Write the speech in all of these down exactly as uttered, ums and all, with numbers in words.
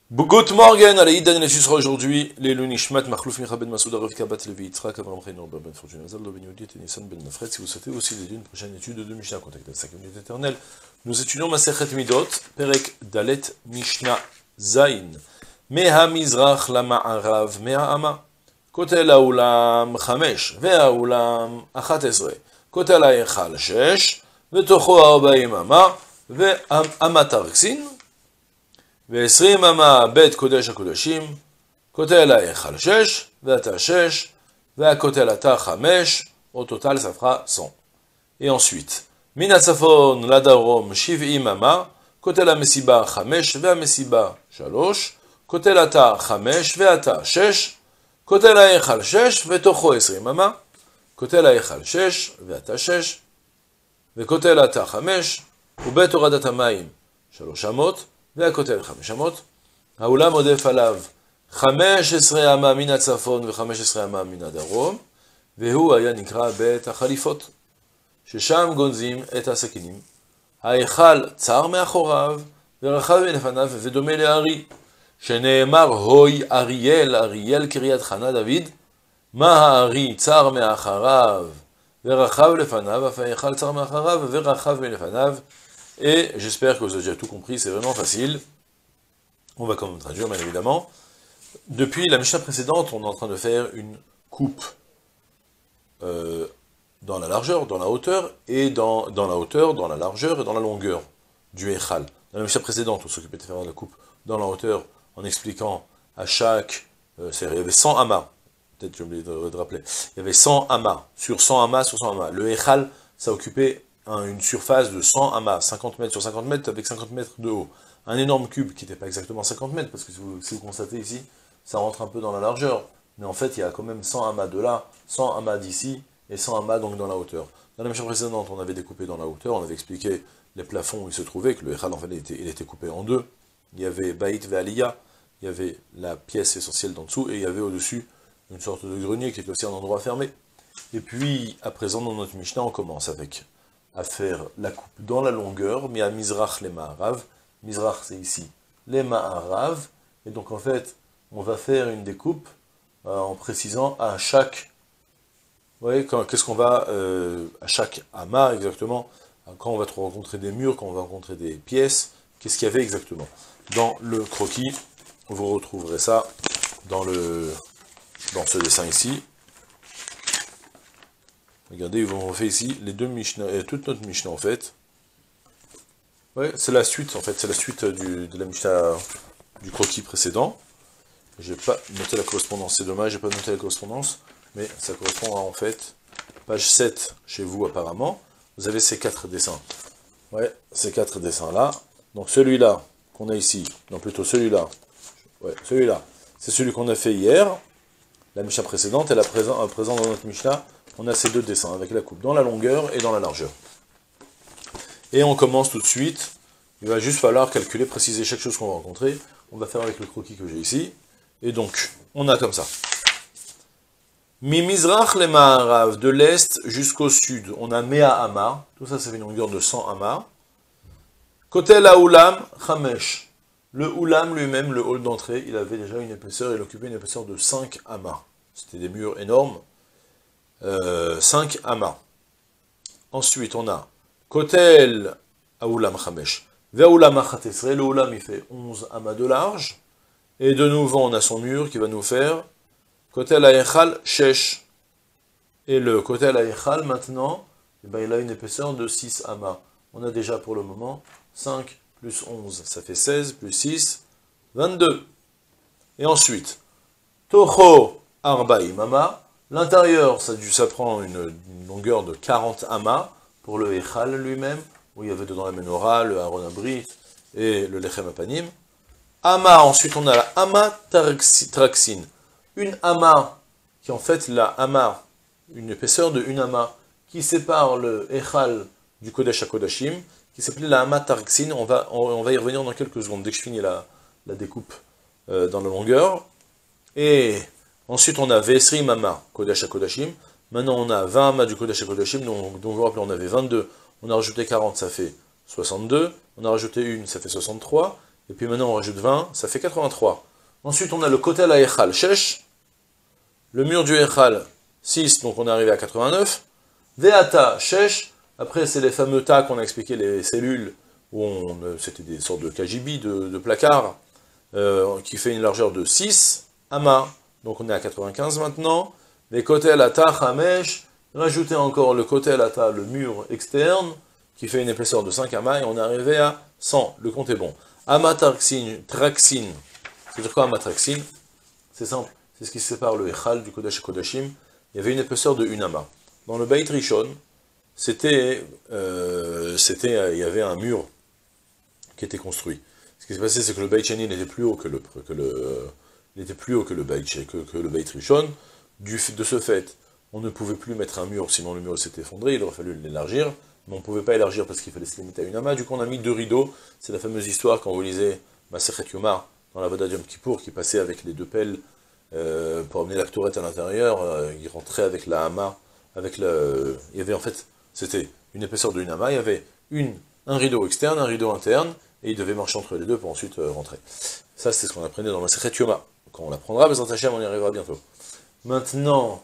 Good morning, allez, Dan et sera aujourd'hui les Lunishmat, Makhlouf Micha ben Masouda, Rivka bat Levi Yitzhak, Avram Chaim ben Fortune Azal, Ben Yodi et Nissan ben Nafret. Si vous souhaitez aussi l'étude, une prochaine étude de Mishnah, contactez la cinquième minute éternelle. Nous étudions Masechet Midot, Perek Dalet Mishnah Zain. Meha Mizrach la Ma'arav, Meha Ama. Kotel Haolam Chamesh, Ve'Haolam Achat Esre. Kotel Ha'echal Shesh, Vetocho Arbaim Ama, Ve'Ama Tarksin. ועשרים אמה בית קודש הקודשים, כותל ההיכל שש, והתא שש, והכותל התא חמש, au total ça fera cent. Et ensuite, מן הצפון לדרום שבעים אמה, כותל המסיבה חמש, והמסיבה שלוש, כותל התא חמש, והתא שש, כותל ההיכל שש, ותוכו עשרים אמה, כותל ההיכל שש, והתא שש, וכותל התא חמש, ובית הורדת המים שלוש אמות, והכותל חמש אמות, האולם עודף עליו חמש עשרה אמה מן הצפון וחמש עשרה אמה מן הדרום, והוא היה נקרא בית החליפות, ששם גונזים את הסכינים. ההיכל צר מאחוריו ורחב מלפניו ודומה לארי, שנאמר הוי אריאל, אריאל קריית חנה דוד, מה הארי צר מאחריו ורחב לפניו, אף ההיכל צר מאחריו ורחב מלפניו. Et j'espère que vous avez déjà tout compris, c'est vraiment facile. On va quand même traduire, bien évidemment. Depuis la Mishnah précédente, on est en train de faire une coupe euh, dans la largeur, dans la hauteur, et dans, dans la hauteur, dans la largeur et dans la longueur du Echal. Dans la Mishnah précédente, on s'occupait de faire la coupe dans la hauteur, en expliquant à chaque... Euh, il y avait cent amas, peut-être j'ai oublié de, de rappeler. Il y avait cent amas, sur cent amas, sur cent amas. Le Echal, ça occupait une surface de cent amas, cinquante mètres sur cinquante mètres, avec cinquante mètres de haut. Un énorme cube qui n'était pas exactement cinquante mètres, parce que si vous, si vous constatez ici, ça rentre un peu dans la largeur. Mais en fait, il y a quand même cent amas de là, cent amas d'ici, et cent amas donc dans la hauteur. Dans la Mishnah précédente, on avait découpé dans la hauteur, on avait expliqué les plafonds où il se trouvait, que le Echal, en fait, il était, il était coupé en deux. Il y avait Baït Ve'Aliyah, il y avait la pièce essentielle d'en dessous, et il y avait au-dessus une sorte de grenier qui était aussi un endroit fermé. Et puis, à présent, dans notre Mishnah, on commence avec... à faire la coupe dans la longueur, mais à Mizrach les Ma'arav. Mizrach, c'est ici les Ma'arav. Et donc, en fait, on va faire une découpe euh, en précisant à chaque... Vous voyez, qu'est-ce qu'on va... Euh, à chaque amas, exactement, quand on va rencontrer des murs, quand on va rencontrer des pièces, qu'est-ce qu'il y avait exactement. Dans le croquis, vous retrouverez ça dans, le, dans ce dessin ici. Regardez, ils vont refaire ici les deux Mishnah, et toute notre Mishnah en fait. Ouais, c'est la suite en fait, c'est la suite du, de la Mishnah du croquis précédent. J'ai pas noté la correspondance, c'est dommage, j'ai pas noté la correspondance, mais ça correspond à en fait page sept chez vous apparemment. Vous avez ces quatre dessins. Ouais, ces quatre dessins là. Donc celui-là qu'on a ici, non plutôt celui-là. Ouais, celui-là, c'est celui qu'on a fait hier. La Mishnah précédente, et la présent, à présent dans notre Mishnah. On a ces deux dessins, avec la coupe dans la longueur et dans la largeur. Et on commence tout de suite. Il va juste falloir calculer, préciser chaque chose qu'on va rencontrer. On va faire avec le croquis que j'ai ici. Et donc, on a comme ça. Mimizrach le Ma'arav, de l'est jusqu'au sud, on a Mea Ama. Tout ça, ça fait une longueur de cent amas. Kotel Haolam, Chamesh. Le Oulam lui-même, le hall d'entrée, il avait déjà une épaisseur, il occupait une épaisseur de cinq amas. C'était des murs énormes. Euh, cinq amas. Ensuite, on a Kotel Haolam Chamesh. Ve'Haolam Achat Esre. Le Oulam, il fait onze amas de large. Et de nouveau, on a son mur qui va nous faire Kotel Ha'echal Shesh. Et le Kotel Ha'echal, maintenant, eh ben, il a une épaisseur de six amas. On a déjà pour le moment cinq plus onze. Ça fait seize plus six, vingt-deux. Et ensuite, Toho Arbaim Ama. L'intérieur, ça, ça prend une, une longueur de quarante amas pour le Echal lui-même, où il y avait dedans la menorah, le Aaron Abrit et le Lechem Apanim. Ama, ensuite on a la Ama Traxin. Une Ama, qui en fait la Ama, une épaisseur de une Ama, qui sépare le Echal du Kodesh HaKodashim, qui s'appelait la Ama Traxin. On va, on, on va y revenir dans quelques secondes, dès que je finis la, la découpe euh, dans la longueur. Et... ensuite, on a Vesrim Ama, Kodesh HaKodashim. Maintenant, on a vingt Ama du Kodesh HaKodashim. Donc, donc, vous vous rappelez, on avait vingt-deux. On a rajouté quarante, ça fait soixante-deux. On a rajouté une, ça fait soixante-trois. et puis maintenant on rajoute vingt, ça fait quatre-vingt-trois. Ensuite on a le kotel à Echal, Shesh, le mur du Echal, six, donc on est arrivé à quatre-vingt-neuf. Veata, Shesh, après c'est les fameux tas qu'on a expliqué, les cellules, où on, c'était des sortes de K G B, de, de placards, euh, qui fait une largeur de six, Ama, donc on est à quatre-vingt-quinze maintenant. Les kotel ata, Hamesh, rajoutez encore le kotel ata, le mur externe, qui fait une épaisseur de cinq Ama, et on est arrivé à cent, le compte est bon. Ama traxine, traxine, c'est-à-dire quoi Ama traxine? C'est simple, c'est ce qui sépare le Echal du Kodesh et Kodashim. Il y avait une épaisseur de une Ama. Dans le Beit Rishon, c'était, euh, c'était, il y avait un mur qui était construit. Ce qui s'est passé, c'est que le Beit Sheni n'était plus haut que le, que le, il était plus haut que le Beit, que, que le Beit Rishon. Du, de ce fait, on ne pouvait plus mettre un mur, sinon le mur s'était effondré, il aurait fallu l'élargir, mais on ne pouvait pas élargir parce qu'il fallait se limiter à une Ama. Du coup, on a mis deux rideaux. C'est la fameuse histoire quand vous lisez Masechet Yomar dans la Voda Yom Kippour, qui passait avec les deux pelles euh, pour amener la Ktoret à l'intérieur. Euh, il rentrait avec la Hama, avec le, il y avait en fait, c'était une épaisseur de une Hama, il y avait une, un rideau externe, un rideau interne, et il devait marcher entre les deux pour ensuite euh, rentrer. Ça, c'est ce qu'on apprenait dans Masechet Yoma. Quand on l'apprendra, Bezrat Hashem, on y arrivera bientôt. Maintenant,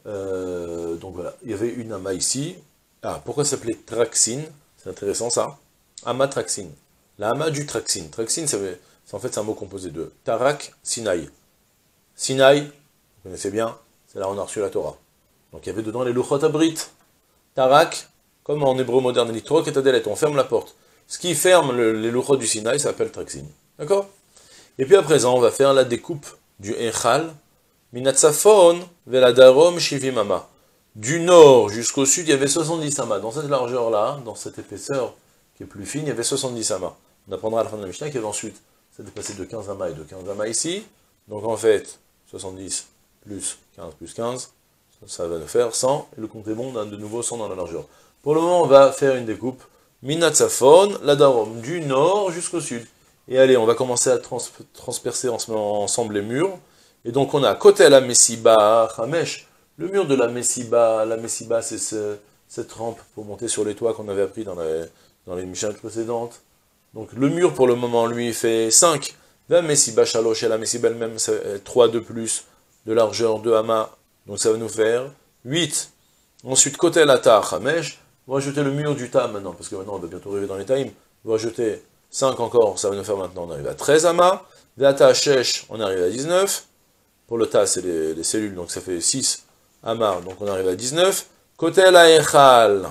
euh, donc voilà, il y avait une Hama ici. Ah, pourquoi ça s'appelait Traxine? C'est intéressant ça. Hama Traxine. La Hama du Traxine. Traxine, c'est en fait un mot composé de Tarak, Sinaï. Sinaï, vous connaissez bien, c'est là où on a reçu la Torah. Donc il y avait dedans les Luchot Abrit. Tarak, comme en hébreu moderne, Litrok et Tadelet, on ferme la porte. Ce qui ferme le, les Luchot du Sinaï s'appelle Traxine. D'accord? Et puis à présent, on va faire la découpe du Echal, Minatsafon, Veladarom, Shivim Ama. Du nord jusqu'au sud, il y avait soixante-dix amas. Dans cette largeur-là, dans cette épaisseur qui est plus fine, il y avait soixante-dix amas. On apprendra à la fin de la Mishnah qu'il y avait ensuite, ça dépassait de quinze amas et de quinze amas ici. Donc en fait, soixante-dix plus quinze plus quinze, ça va nous faire cent, et le compte est bon, on a de nouveau cent dans la largeur. Pour le moment, on va faire une découpe. Minatsafon, la darom, du nord jusqu'au sud. Et allez, on va commencer à trans transpercer ensemble les murs. Et donc on a côté la Messiba, Hamesh, le mur de la Messiba. La Messiba, c'est ce, cette rampe pour monter sur les toits qu'on avait appris dans, la, dans les Mishnah précédentes. Donc le mur pour le moment, lui, fait cinq. La Messiba Shalosh et la Messiba elle-même, c'est trois de plus de largeur de Hama. Donc ça va nous faire huit. Ensuite, côté la Ta, Hamesh, on va ajouter le mur du Ta maintenant, parce que maintenant on va bientôt arriver dans les Taïm. On va ajouter cinq encore, ça va nous faire maintenant, on arrive à treize Hama. La Ta Shesh, on arrive à dix-neuf. Pour le tas, c'est les, les cellules, donc ça fait six Hama, donc on arrive à dix-neuf. Côté la Echal,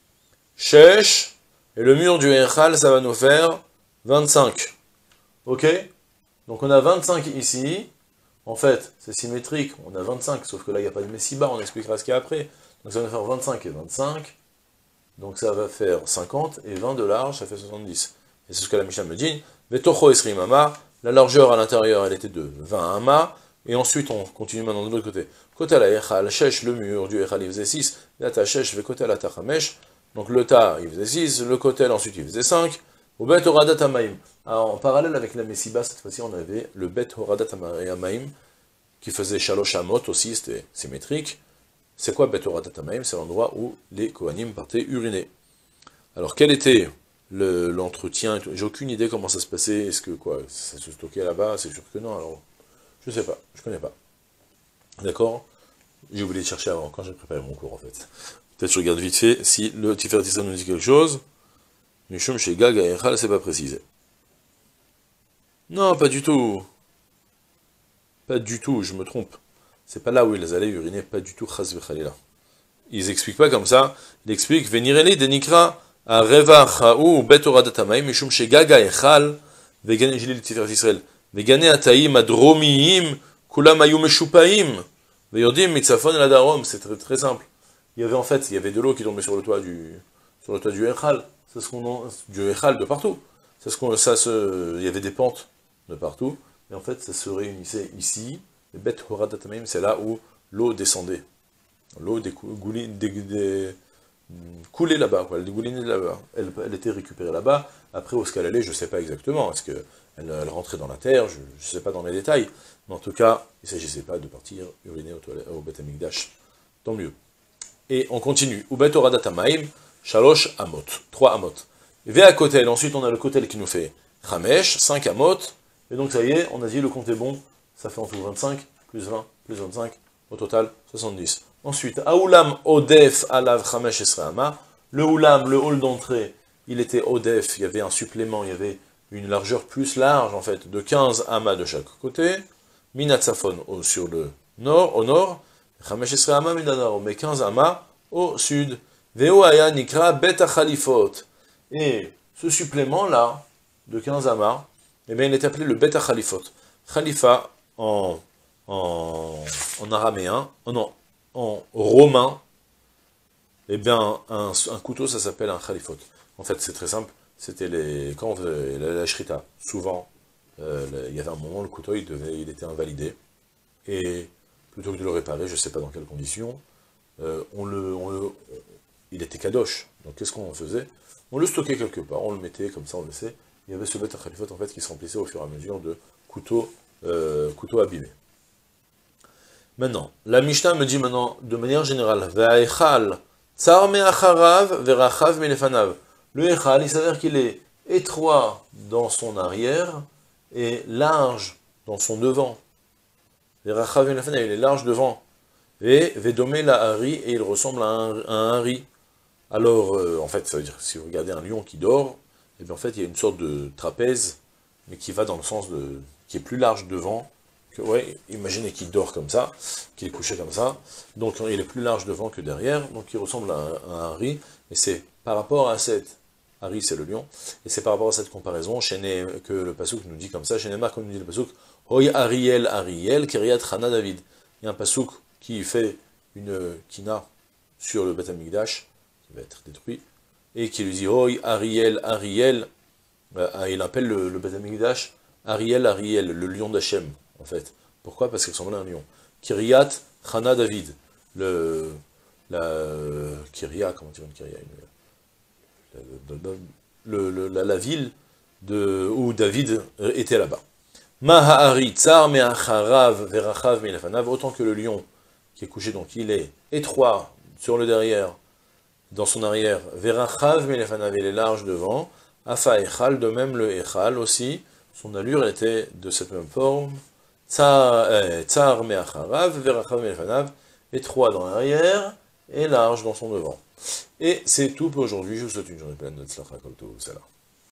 Shesh, et le mur du Echal, ça va nous faire vingt-cinq. Ok? Donc on a vingt-cinq ici. En fait, c'est symétrique, on a vingt-cinq, sauf que là, il n'y a pas de Messiba, on expliquera ce qu'il y a après. Donc ça va nous faire vingt-cinq et vingt-cinq. Donc ça va faire cinquante, et vingt de large, ça fait soixante-dix. Et c'est ce que la Mishnah me dit. Vetocho esrim Hama, la largeur à l'intérieur, elle était de vingt Hama. Et ensuite, on continue maintenant de l'autre côté. Côté à la Echal, Shesh, le mur du Echal, il faisait six. La Ta Shesh, le côté à la Ta Hamesh. Donc le Ta, il faisait six. Le côté, ensuite, il faisait cinq. Au Bet Horadat Hamaim. En parallèle avec la Messiba, cette fois-ci, on avait le Bet Horadat Hamaim, qui faisait Shalosh Hamot aussi, c'était symétrique. C'est quoi Bet Horadat Hamaim? C'est l'endroit où les Kohanim partaient uriner. Alors, quel était l'entretien? J'ai aucune idée comment ça se passait. Est-ce que quoi, ça se stockait là-bas? C'est sûr que non, alors. Je sais pas, je connais pas. D'accord? J'ai oublié de chercher avant, quand j'ai préparé mon cours en fait. Peut-être je regarde vite fait si le Tiferet Israël nous dit quelque chose. Mishum chez Gag et Echal, c'est pas précisé. Non, pas du tout. Pas du tout, je me trompe. C'est pas là où ils allaient uriner, pas du tout, Chaz v'Chalila. Ils expliquent pas comme ça. Ils expliquent Venireli denikra a reva chaou bet oradat hamayim mishum chez Gag et Echal vegan jili le Tiferet Israël. Vegane ataim adromiim kulam ayu meshupaim veyodim mitzafon el adarom. C'est très, très simple. Il y avait en fait, il y avait de l'eau qui tombait sur le toit du sur le toit du Echal. C'est ce qu'on du Echal de partout. C'est ce qu'on ça se il y avait des pentes de partout. Et en fait, ça se réunissait ici. Les Bet Horadat Hamaim, c'est là où l'eau descendait. L'eau coulait là-bas, elle dégoulinait là-bas. Elle, elle était récupérée là-bas. Après, où est-ce qu'elle allait, je ne sais pas exactement. Est-ce qu'elle elle rentrait dans la terre? Je ne sais pas dans les détails. Mais en tout cas, il ne s'agissait pas de partir uriner au, toilette, au Bet Amikdash. Tant mieux. Et on continue. Bet Horadat Hamaim, Shalosh Amot. Trois Amot. Ve à côté, ensuite on a le kotel qui nous fait Chamesh, cinq amot, et donc ça y est, on a dit le compte est bon, ça fait en tout vingt-cinq, plus vingt, plus vingt-cinq, au total soixante-dix. Ensuite, Aoulam Odef Alav Chamesh Esreama, le Oulam, le hall d'entrée, il était Odef, il y avait un supplément, il y avait une largeur plus large, en fait, de quinze amas de chaque côté, Minatsafon sur le nord, au nord, Chamesh Esreama Minadar, mais quinze amas au sud, Veo Aya Nikra Bet Khalifot, et ce supplément-là, de quinze amas, eh bien, il est appelé le Bet Khalifot. Khalifa, en, en, en araméen, oh non, en romain, eh bien, un, un couteau, ça s'appelle un Khalifot. En fait, c'est très simple, c'était les, quand on faisait la, la shrita, souvent, euh, il y avait un moment, le couteau, il, devait, il était invalidé, et plutôt que de le réparer, je ne sais pas dans quelles conditions, euh, on le, on le, on, il était kadosh. Donc, qu'est-ce qu'on faisait? On le stockait quelque part, on le mettait, comme ça, on le laissait. Il y avait ce Bet Khalifot, en fait, qui se remplissait au fur et à mesure de couteaux, euh, couteaux abîmés. Maintenant, la Mishnah me dit maintenant, de manière générale, Ve'echal, tsar me'acharav, ve'rachav me'lefanav. Le echal, il s'avère qu'il est étroit dans son arrière et large dans son devant. Ve'rachav me'lefanav, il est large devant. Et ve'domé la hari, et il ressemble à un, à un hari. Alors, euh, en fait, ça veut dire, si vous regardez un lion qui dort, et bien en fait, il y a une sorte de trapèze, mais qui va dans le sens de, qui est plus large devant, que, ouais, imaginez qu'il dort comme ça, qu'il est couché comme ça, donc il est plus large devant que derrière, donc il ressemble à un, à un hari, et c'est par rapport à cette, hari c'est le lion, et c'est par rapport à cette comparaison, chez que le Passouk nous dit comme ça, chez Neymar, comme nous dit le Passouk, Hoy Ariel Ariel, Kiriat Chana David. Il y a un Passouk qui fait une kina sur le Beth Amikdash, qui va être détruit, et qui lui dit, Hoy Ariel Ariel, euh, il appelle le, le Beth Amikdash Ariel Ariel, le lion d'Hachem, en fait. Pourquoi? Parce qu'il ressemble à un lion. Kiriat Chana David, le, la, Kiria, comment tu vois une Kiria, une, le, le, la, la ville de, où David était là-bas. Mahahari tsar me'acharav verachav me'lefanav, autant que le lion qui est couché, donc il est étroit sur le derrière, dans son arrière, verachav me'lefanav, il est large devant, afa echal, de même le echal aussi, son allure était de cette même forme, tsar me'acharav verachav me'lefanav, étroit dans l'arrière et large dans son devant. Et c'est tout pour aujourd'hui, je vous souhaite une journée pleine de tzlacha kol tov, salam.